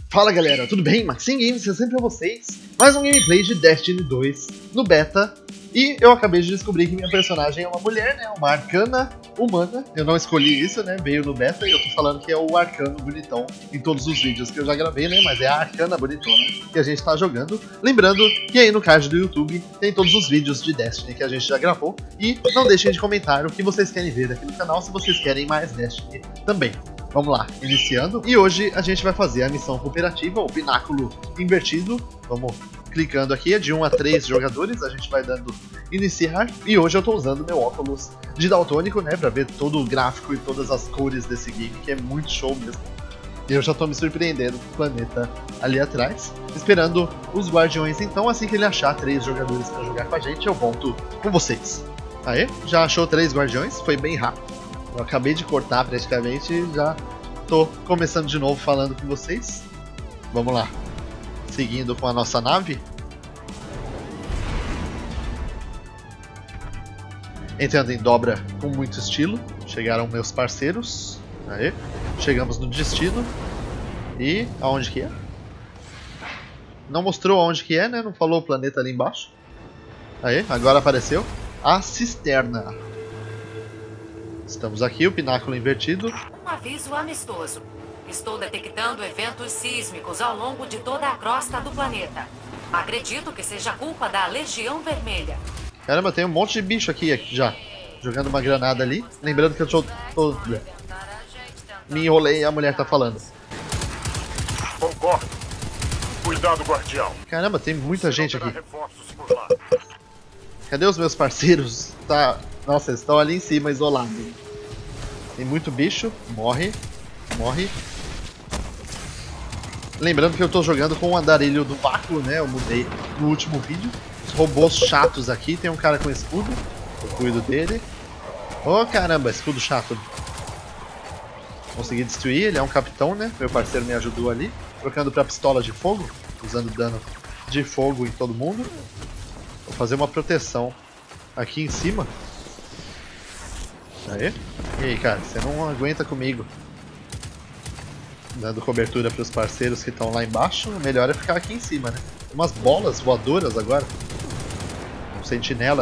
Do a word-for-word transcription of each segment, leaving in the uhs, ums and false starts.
Fala galera, tudo bem? Maxim Games, eu sempre pra vocês. Mais um gameplay de Destiny dois no beta. E eu acabei de descobrir que minha personagem é uma mulher, né? Uma arcana humana. Eu não escolhi isso, né? Veio no beta e eu tô falando que é o arcano bonitão em todos os vídeos que eu já gravei, né? Mas é a arcana bonitona que a gente tá jogando. Lembrando que aí no card do YouTube tem todos os vídeos de Destiny que a gente já gravou. E não deixem de comentar o que vocês querem ver aqui no canal, se vocês querem mais Destiny também. Vamos lá, iniciando. E hoje a gente vai fazer a missão cooperativa, o pináculo invertido. Vamos clicando aqui, é de um a três jogadores, a gente vai dando iniciar. E hoje eu tô usando meu óculos de daltônico, né, pra ver todo o gráfico e todas as cores desse game, que é muito show mesmo. E eu já tô me surpreendendo com o planeta ali atrás, esperando os guardiões. Então, assim que ele achar três jogadores pra jogar com a gente, eu volto com vocês. Aê, já achou três guardiões, foi bem rápido. Eu acabei de cortar praticamente e já tô começando de novo falando com vocês. Vamos lá. Seguindo com a nossa nave. Entrando em dobra com muito estilo. Chegaram meus parceiros. Aí. Chegamos no destino. E aonde que é? Não mostrou aonde que é, né? Não falou o planeta ali embaixo. Aí, agora apareceu a cisterna. Estamos aqui, o pináculo invertido. Um aviso amistoso. Estou detectando eventos sísmicos ao longo de toda a crosta do planeta. Acredito que seja culpa da Legião Vermelha. Caramba, tem um monte de bicho aqui, aqui já. Jogando uma granada ali. Lembrando que eu tô, tô... me enrolei e a mulher tá falando. Concordo. Cuidado, guardião. Caramba, tem muita gente aqui. Cadê os meus parceiros? Tá... Nossa, eles estão ali em cima, isolados. Tem muito bicho. Morre. Morre. Lembrando que eu tô jogando com o andarilho do vácuo, né? Eu mudei no último vídeo. Os robôs chatos aqui. Tem um cara com escudo. Eu cuido dele. Oh, caramba, escudo chato. Consegui destruir. Ele é um capitão, né? Meu parceiro me ajudou ali. Trocando pra pistola de fogo. Usando dano de fogo em todo mundo. Vou fazer uma proteção aqui em cima. Aí. E aí, cara, você não aguenta comigo. Dando cobertura para os parceiros que estão lá embaixo, o melhor é ficar aqui em cima, né? Tem umas bolas voadoras agora. Um sentinela.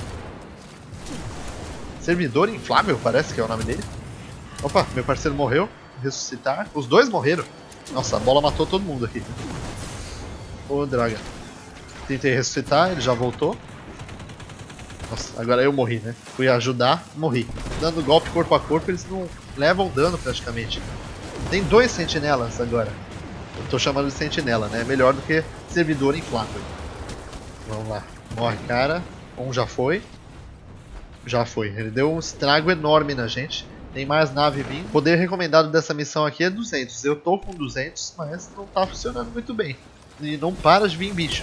Servidor inflável, parece que é o nome dele. Opa, meu parceiro morreu. Ressuscitar. Os dois morreram. Nossa, a bola matou todo mundo aqui. Ô, droga. Tentei ressuscitar, ele já voltou. Nossa, agora eu morri, né? Fui ajudar, morri. Dando golpe corpo a corpo, eles não levam dano praticamente. Tem dois sentinelas agora. Eu tô chamando de sentinela, né? Melhor do que servidor inflável. Vamos lá. Morre, cara. Um já foi. Já foi. Ele deu um estrago enorme na gente. Tem mais nave vindo. O poder recomendado dessa missão aqui é duzentos. Eu tô com duzentos, mas não tá funcionando muito bem. E não para de vir bicho.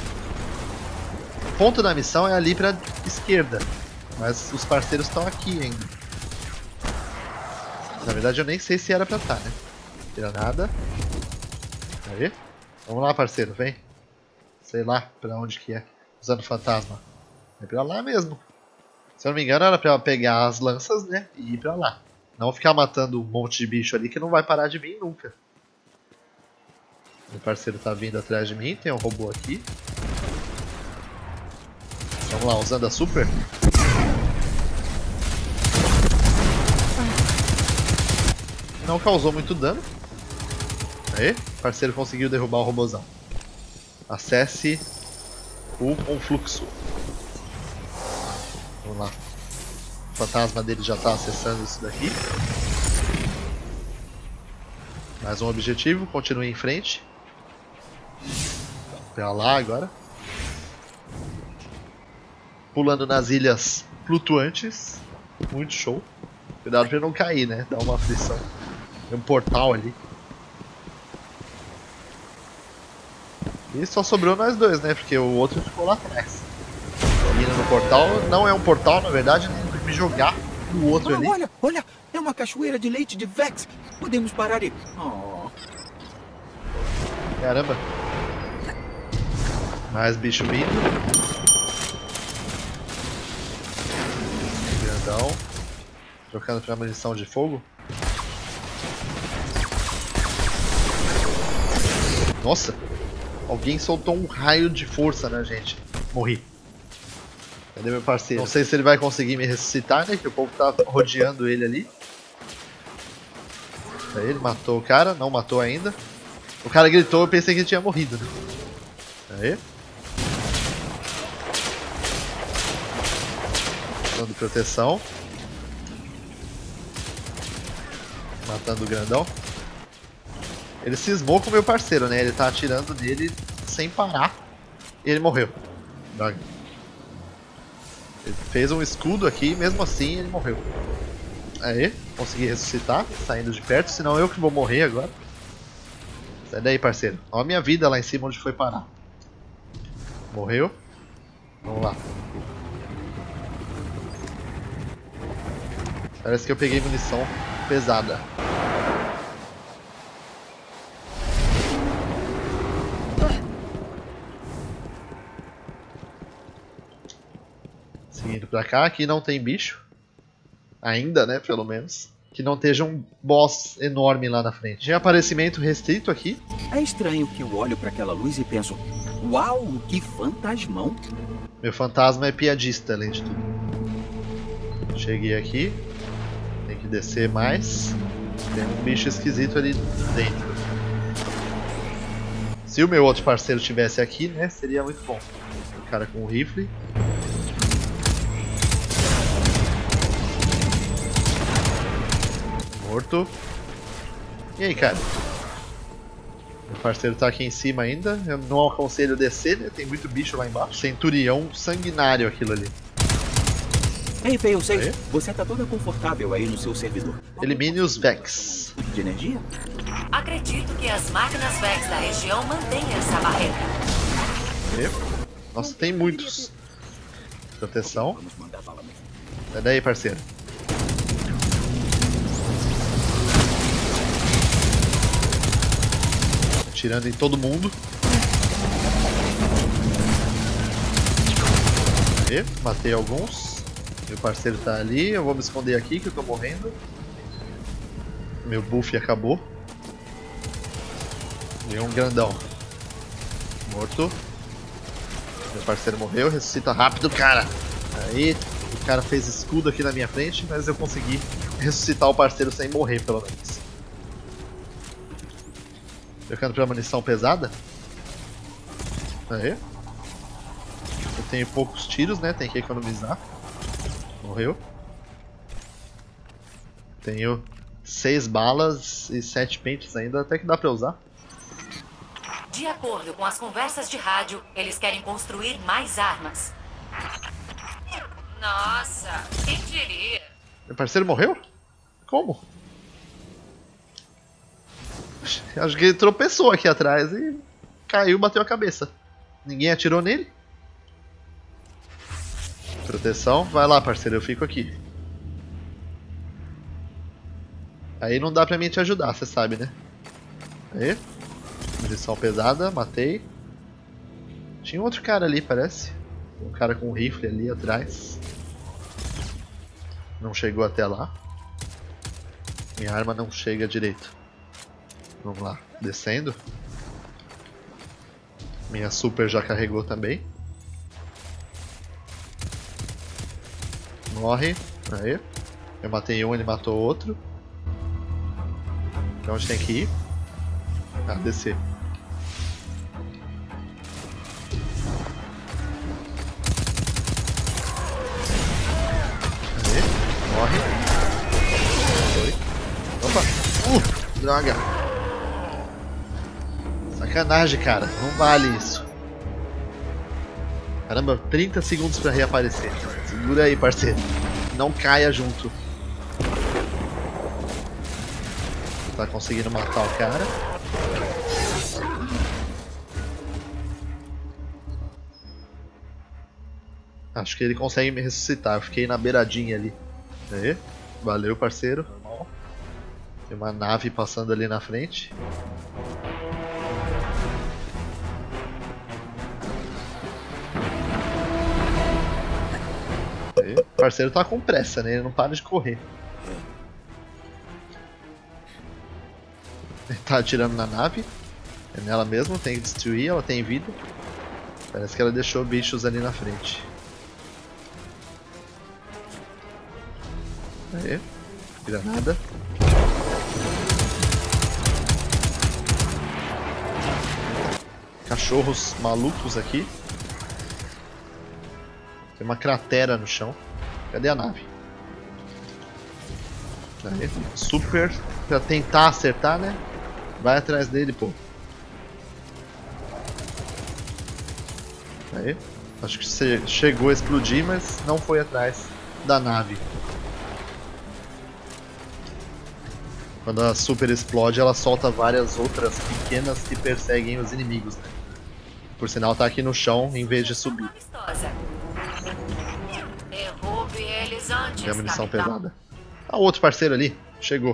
O ponto da missão é ali pra esquerda, mas os parceiros estão aqui ainda. Na verdade eu nem sei se era pra estar, né? Tira nada. Aí. Vamos lá, parceiro, vem. Sei lá pra onde que é. Usando fantasma. É pra lá mesmo. Se eu não me engano era pra pegar as lanças, né? E ir pra lá. Não ficar matando um monte de bicho ali que não vai parar de vir nunca. Meu parceiro tá vindo atrás de mim, tem um robô aqui. Vamos lá, usando a super. Não causou muito dano. Aí, o parceiro conseguiu derrubar o robozão. Acesse o confluxo. Vamos lá. O fantasma dele já está acessando isso daqui. Mais um objetivo, continue em frente. Pra lá agora. Pulando nas ilhas flutuantes. Muito show. Cuidado pra não cair, né? Dá uma aflição. Tem um portal ali. E só sobrou nós dois, né? Porque o outro ficou lá atrás. Indo no portal. Não é um portal, na verdade, né? Tem que me jogar no outro ah, ali. Olha, olha! É uma cachoeira de leite de Vex. Podemos parar e... Oh. Caramba. Mais bicho vindo. Grandão. Trocando pra munição de fogo. Nossa, alguém soltou um raio de força na gente. Morri. Cadê meu parceiro? Não sei se ele vai conseguir me ressuscitar, né? Que o povo tá rodeando ele ali. Aí ele matou o cara, não matou ainda. O cara gritou, eu pensei que ele tinha morrido, né? Aí. Dando proteção. Matando o grandão. Ele cismou com o meu parceiro, né? Ele tá atirando nele sem parar. E ele morreu. Droga. Ele fez um escudo aqui e mesmo assim ele morreu. Aí, consegui ressuscitar, saindo de perto, senão eu que vou morrer agora. Sai daí, parceiro. Olha a minha vida lá em cima onde foi parar. Morreu. Vamos lá. Parece que eu peguei munição pesada. Seguindo pra cá, aqui não tem bicho. Ainda, né, pelo menos. Que não esteja um boss enorme lá na frente. Tinha aparecimento restrito aqui. É estranho que eu olho para aquela luz e penso: uau, que fantasmão. Meu fantasma é piadista, além de tudo. Cheguei aqui. Tem que descer mais. Tem um bicho esquisito ali dentro. Se o meu outro parceiro estivesse aqui, né, seria muito bom. O cara com o rifle. Morto. E aí, cara? Meu parceiro tá aqui em cima ainda. Eu não aconselho descer, né? Tem muito bicho lá embaixo. Centurião sanguinário aquilo ali. Ei, Fail seis, você tá toda confortável aí no seu servidor. Elimine os Vex. De energia? Acredito que as máquinas Vex da região mantêm essa barreira. E? Nossa, tem muitos. Proteção. Vamos mandar bala mesmo. Sai daí, parceiro. Atirando em todo mundo. E, matei alguns. Meu parceiro tá ali. Eu vou me esconder aqui que eu tô morrendo. Meu buff acabou. E um grandão. Morto. Meu parceiro morreu. Ressuscita rápido, cara. Aí, o cara fez escudo aqui na minha frente, mas eu consegui ressuscitar o parceiro sem morrer, pelo menos. Trocando pra munição pesada. Aí. Eu tenho poucos tiros, né? Tem que economizar. Morreu. Tenho seis balas e sete pentes ainda, até que dá pra usar. De acordo com as conversas de rádio, eles querem construir mais armas. Nossa, quem diria? Meu parceiro morreu? Como? Acho que ele tropeçou aqui atrás e caiu, bateu a cabeça. Ninguém atirou nele? Proteção. Vai lá, parceiro, eu fico aqui. Aí não dá pra mim te ajudar, você sabe, né? Aí. Munição pesada, matei. Tinha outro cara ali, parece. Um cara com um rifle ali atrás. Não chegou até lá. Minha arma não chega direito. Vamos lá, descendo. Minha super já carregou também. Morre. Aí. Eu matei um, ele matou outro. Então a gente tem que ir. Ah, descer. Aí. Morre. Foi. Opa. Uh, droga. Sacanagem, cara. Não vale isso. Caramba, trinta segundos pra reaparecer. Segura aí, parceiro. Não caia junto. Tá conseguindo matar o cara. Acho que ele consegue me ressuscitar. Eu fiquei na beiradinha ali. Aí. Valeu, parceiro. Tem uma nave passando ali na frente. Aí. O parceiro tá com pressa, né? Ele não para de correr. Ele tá atirando na nave. É nela mesmo, tem que destruir, ela tem vida. Parece que ela deixou bichos ali na frente. Aí, granada. Cachorros malucos aqui. Tem uma cratera no chão. Cadê a nave? Aí, super. Pra tentar acertar, né? Vai atrás dele, pô. Aí. Acho que você chegou a explodir, mas não foi atrás da nave. Quando a super explode, ela solta várias outras pequenas que perseguem os inimigos, né? Por sinal, tá aqui no chão em vez de subir. Derrube eles antes, E a munição capitão. pesada. Ah, o outro parceiro ali chegou.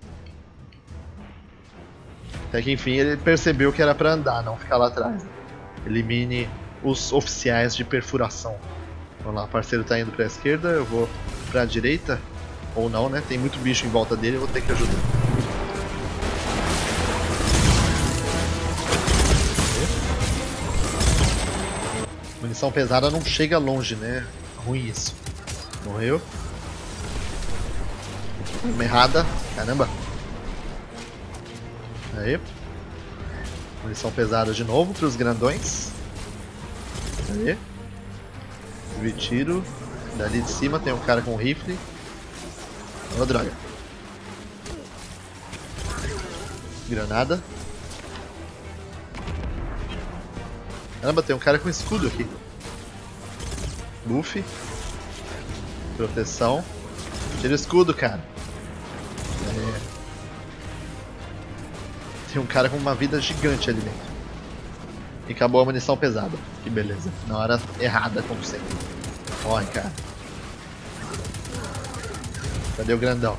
Até que enfim ele percebeu que era pra andar, não ficar lá atrás. Elimine os oficiais de perfuração. Vamos lá, o parceiro tá indo pra esquerda, eu vou pra direita. Ou não, né? Tem muito bicho em volta dele, eu vou ter que ajudar. Munição pesada não chega longe, né? Ruim isso. Morreu. Uma errada. Caramba. Aí. Munição pesada de novo para os grandões. Aí. Vi tiro. Dali de cima tem um cara com rifle. Oh, droga. Granada. Caramba, tem um cara com escudo aqui. Buff. Proteção. Tira o escudo, cara. É. Tem um cara com uma vida gigante ali dentro. E acabou a munição pesada. Que beleza. Na hora errada, como sempre. Corre, cara. Cadê o grandão?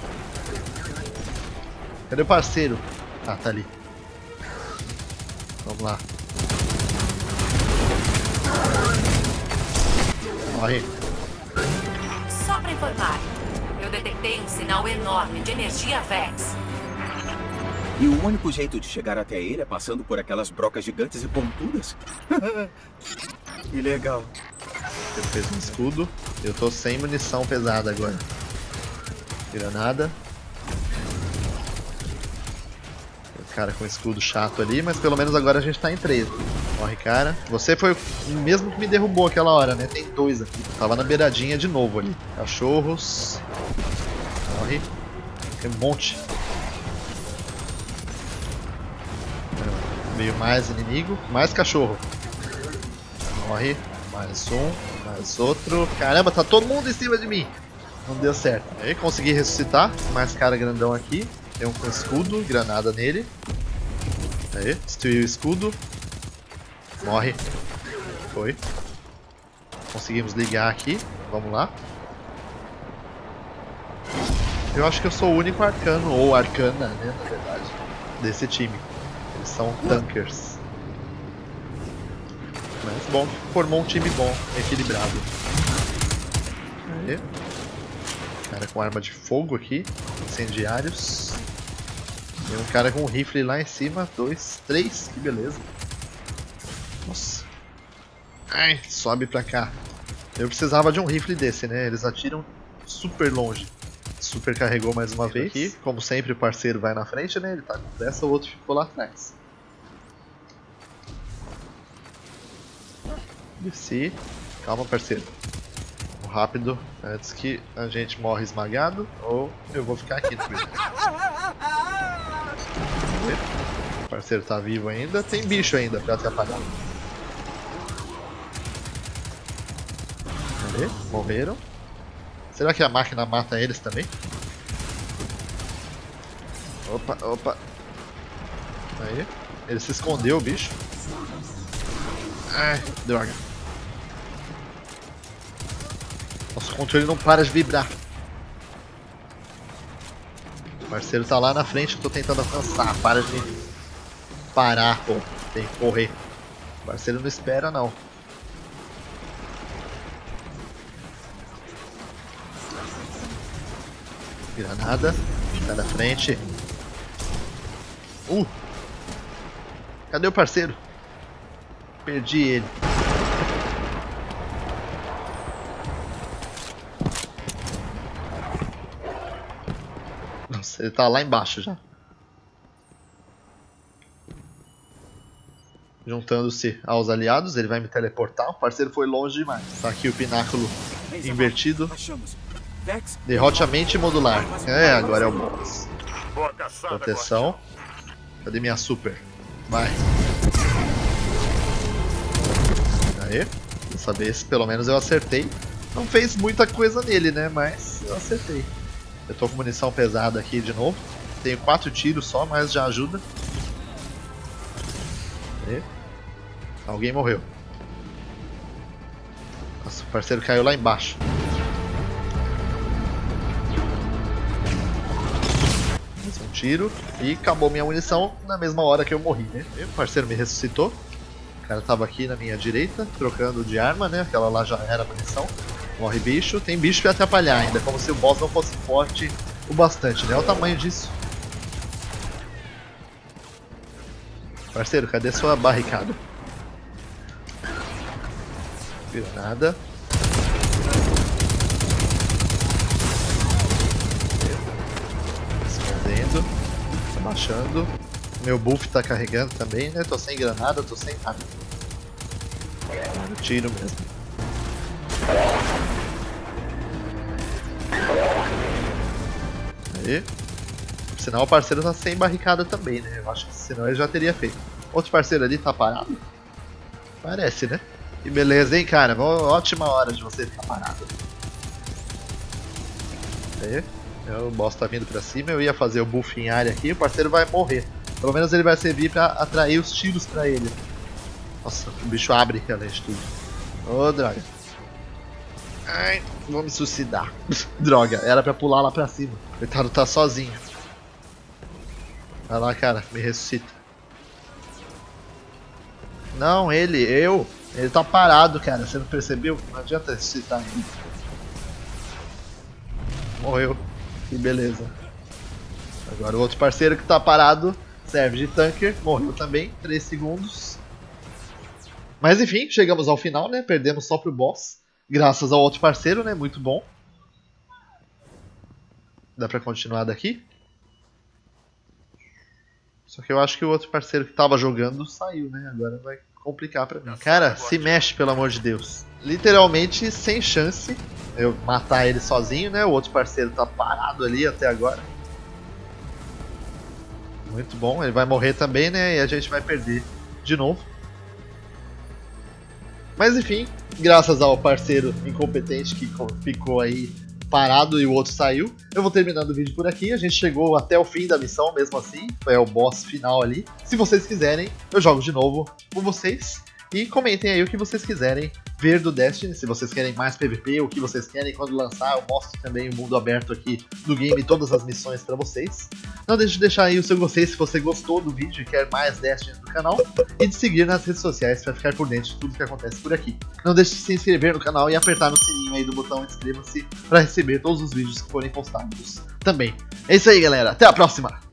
Cadê o parceiro? Ah, tá ali. Vamos lá. Corre. Só pra informar, eu detectei um sinal enorme de energia Vex. E o único jeito de chegar até ele é passando por aquelas brocas gigantes e pontudas? Que legal. Ele fez um escudo. Eu tô sem munição pesada agora. Granada. O cara com escudo chato ali, mas pelo menos agora a gente tá em três. Corre, cara. Você foi o mesmo que me derrubou aquela hora, né? Tem dois aqui. Tava na beiradinha de novo ali. Cachorros. Corre. Tem um monte. Veio mais inimigo. Mais cachorro. Corre. Mais um. Mais outro. Caramba, tá todo mundo em cima de mim. Não deu certo. Aí consegui ressuscitar. Mais cara grandão aqui. Tem um com escudo. Granada nele. Aí. Destruiu o escudo. Morre. Foi. Conseguimos ligar aqui. Vamos lá. Eu acho que eu sou o único arcano, ou arcana, né, na verdade, desse time. Eles são tankers. Mas bom, formou um time bom, equilibrado. Aí. Cara com arma de fogo aqui. Incendiários. Tem um cara com um rifle lá em cima. Dois, três, que beleza. Nossa. Ai, sobe pra cá. Eu precisava de um rifle desse, né? Eles atiram super longe. Super carregou mais uma vez. Aqui, como sempre, o parceiro vai na frente, né? Ele tá com pressa, o outro ficou lá atrás. Desci. Calma, parceiro. Rápido, antes que a gente morre esmagado, ou eu vou ficar aqui no meio. O parceiro tá vivo ainda, tem bicho ainda pra atrapalhar. Cadê? Morreram. Será que a máquina mata eles também? Opa, opa. Aí. Ele se escondeu, o bicho. Ai, droga. Nosso controle não para de vibrar. O parceiro tá lá na frente, eu tô tentando alcançar. Para de parar, pô. Tem que correr. O parceiro não espera, não. Granada. Sai da frente. Uh! Cadê o parceiro? Perdi ele. Nossa, ele tá lá embaixo já. Juntando-se aos aliados, ele vai me teleportar. O parceiro foi longe demais. Tá aqui o pináculo invertido. Derrote a mente modular. É, agora é o boss. Proteção. Cadê minha super? Vai. Aí. Dessa vez, pelo menos eu acertei. Não fez muita coisa nele, né? Mas eu acertei. Eu tô com munição pesada aqui de novo. Tenho quatro tiros só, mas já ajuda. Aí. Alguém morreu. Nossa, o parceiro caiu lá embaixo. Mais um tiro. E acabou minha munição na mesma hora que eu morri, né? E o parceiro me ressuscitou. O cara tava aqui na minha direita, trocando de arma, né? Aquela lá já era munição. Morre bicho. Tem bicho pra atrapalhar ainda, como se o boss não fosse forte o bastante, né? Olha o tamanho disso. Parceiro, cadê sua barricada? Viu nada. Escondendo. Abaixando. Meu buff tá carregando também, né? Tô sem granada, tô sem nada. Tiro mesmo. Aí. Por sinal, o parceiro tá sem barricada também, né? Eu acho que senão ele já teria feito. Outro parceiro ali tá parado? Parece, né? Que beleza, hein, cara? Ótima hora de você ficar parado. Aí. O boss tá vindo pra cima. Eu ia fazer o buff em área aqui. O parceiro vai morrer. Pelo menos ele vai servir pra atrair os tiros pra ele. Nossa, o bicho abre além de tudo. Ô, oh, droga. Ai, vou me suicidar. Droga, era pra pular lá pra cima. O coitado tá sozinho. Vai lá, cara, me ressuscita. Não, ele, eu. Ele tá parado, cara, você não percebeu? Não adianta ressuscitar ele. Morreu. Que beleza. Agora o outro parceiro que tá parado serve de tanker. Morreu também, três segundos. Mas enfim, chegamos ao final, né? Perdemos só pro boss. Graças ao outro parceiro, né? Muito bom. Dá pra continuar daqui? Só que eu acho que o outro parceiro que tava jogando saiu, né? Agora vai complicar pra mim. Cara, se mexe, pelo amor de Deus. Literalmente sem chance eu matar ele sozinho, né? O outro parceiro tá parado ali até agora. Muito bom, ele vai morrer também, né? E a gente vai perder de novo. Mas enfim, graças ao parceiro incompetente que ficou aí parado e o outro saiu, eu vou terminando o vídeo por aqui. A gente chegou até o fim da missão mesmo assim, foi o boss final ali. Se vocês quiserem, eu jogo de novo com vocês. E comentem aí o que vocês quiserem ver do Destiny, se vocês querem mais P V P, o que vocês querem quando lançar. Eu mostro também o mundo aberto aqui do game, todas as missões pra vocês. Não deixe de deixar aí o seu gostei se você gostou do vídeo e quer mais Destiny no canal. E de seguir nas redes sociais para ficar por dentro de tudo que acontece por aqui. Não deixe de se inscrever no canal e apertar no sininho aí do botão inscreva-se para receber todos os vídeos que forem postados também. É isso aí, galera. Até a próxima!